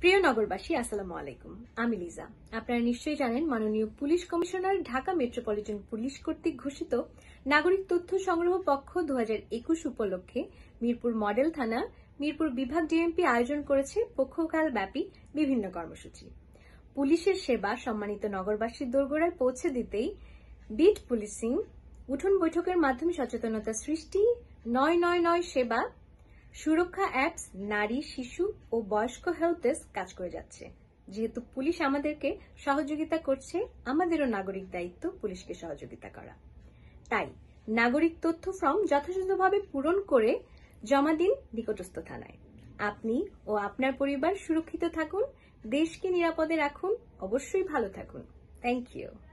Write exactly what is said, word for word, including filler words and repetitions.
প্রিয় নগরবাসী, আসসালামু আলাইকুম। আমি লিজা। আপনারা নিশ্চয়ই জানেন, মাননীয় police commissioner Dhaka metropolitan police কর্তৃক ঘোষিত নাগরিক তথ্য সংগ্রহ পক্ষ দু হাজার একুশ উপলক্ষে মিরপুর মডেল থানা, মিরপুর বিভাগ ডিএমপি আয়োজন করেছে পক্ষকাল ব্যাপী বিভিন্ন কর্মসূচি। পুলিশের সেবা সম্মানিত নগরবাসীর দোরগোড়ায় পৌঁছে দিতেই বিট পুলিশিং, উঠোন বৈঠকের মাধ্যমে সচেতনতা সৃষ্টি, নয় নয় নয় সেবা, সুরক্ষা অ্যাপস, নারী, শিশু ও বয়স্ক হেল্প ডেস্ক কাজ করে যাচ্ছে। যেহেতু পুলিশ আমাদেরকে সহযোগিতা করছে, আমাদেরও নাগরিক দায়িত্ব পুলিশকে সহযোগিতা করা। তাই নাগরিক তথ্য ফর্ম যথাযথভাবে পূরণ করে জমা দিন নিকটস্থ থানায়। আপনি ও আপনার পরিবার সুরক্ষিত থাকুন, দেশকে নিরাপদে রাখুন, অবশ্যই ভালো থাকুন। Thank you.